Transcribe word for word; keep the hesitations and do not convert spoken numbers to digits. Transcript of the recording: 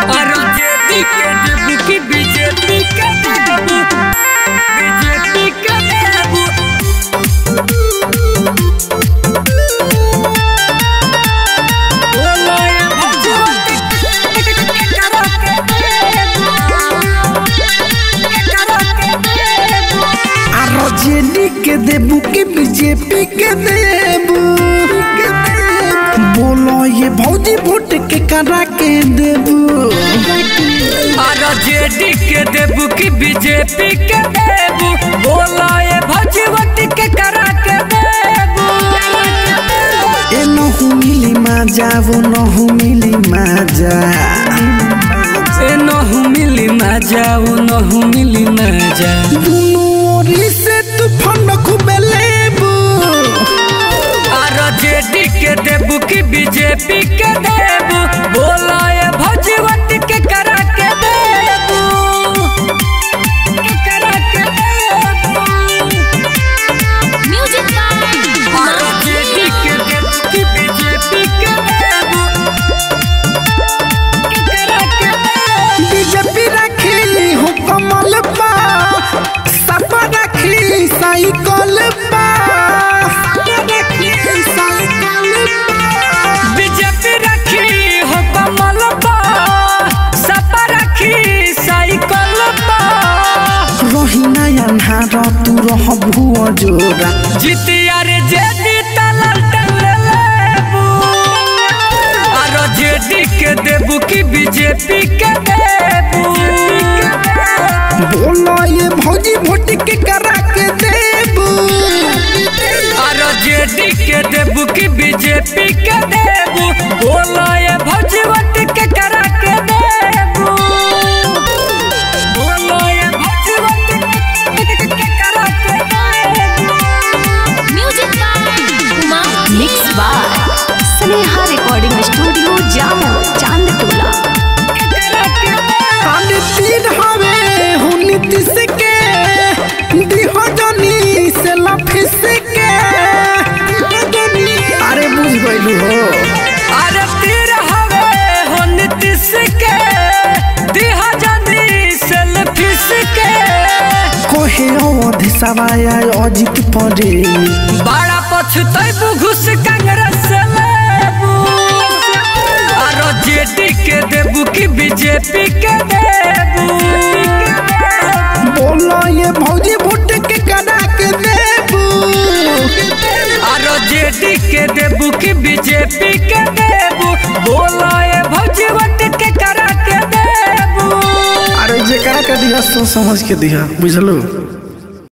JD के देबू के बीजेपी के देबू बोलो ये भौजी वोट के करा के देबू जेडी के देबू की बीजेपी के देबू बोलो ये भौजी वोट के करा के देबू ए नहु मिली माजा वो नहु मिली माजा ए नहु मिली माजा वो नहु मिली माजा से तू फन खूबे लेबू जेडी के देबू की बीजेपी के देबू बोला ये भौजी वोट के करा के देबू के करा के देबू म्यूजिक जेडी के देबू की बीजेपी के देबू के करा के देबू बीजेपी रखी हो कमल पा सब रखी साइकिल पा बीजेपी रखी हो कमल पा सब रखी साइकिल पा रही नया नारा तू रह भुआ जोरा जीतिया रे जेडी तलल टले लेबू आरो जेडी के देबू की बीजेपी के देबू बोलो ये भौजी वोट के करा के देबू आरो जेडी के देबू की बीजेपी के देबू बोलो ये भौजी वोट के करा के देबू बोलो ये भौजी वोट के करा के देबू music mix by Sneha recording studio Jamo Chandtola खाली तीन हवे हो नीतीश के दिहो जनी से लफिस के अरे बुझ गइलू हो अरे तीर हवे हो नीतीश के दिहो जनी से लफिस के कोहे अवधि सवाया अजित पड़े बड़ा पछतैबू घुस कांग्रेस लेबू आरो जेडी के देबू की बीजेपी के देबू बोलो ये भौजी वोट के करा के देबू आरो जेडी के देबू की बीजेपी के देबू बोलो ये भौजी वोट के करा के देबू अरे जे करा के दिया सोच समझ के दिया बुझलू।